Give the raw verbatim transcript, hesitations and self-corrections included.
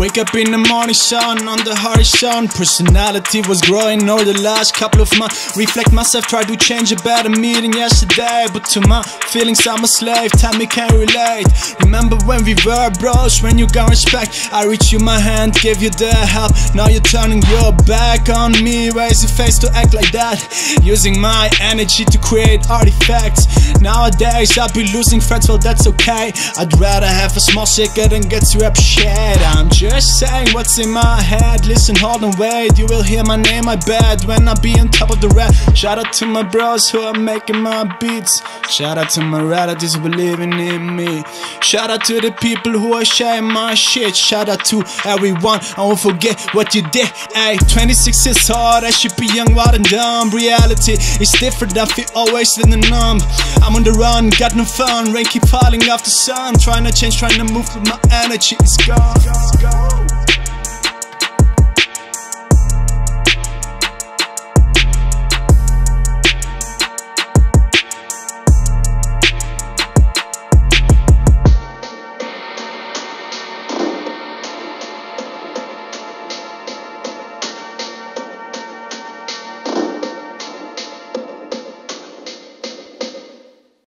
Wake up in the morning sun, on the horizon. Personality was growing over the last couple of months. Reflect myself, try to change a better me than yesterday. But to my feelings I'm a slave, tell me can't relate. Remember when we were bros, when you got respect, I reached you my hand, gave you the help. Now you're turning your back on me, raise your face to act like that. Using my energy to create artifacts. Nowadays I'll be losing friends, well that's okay. I'd rather have a small cigarette than get to rap shit. I'm just saying what's in my head. Listen, hold and wait, you will hear my name, I bet, when I be on top of the rap. Shout out to my bros who are making my beats. Shout out to my relatives who believing in me. Shout out to the people who are sharing my shit. Shout out to everyone, I won't forget what you did. Ayy, twenty-six is hard, I should be young, wild and dumb. Reality is different, I feel always in the numb. I'm on the run, got no fun, rain keep falling off the sun. Trying to change, trying to move, but my energy is gone.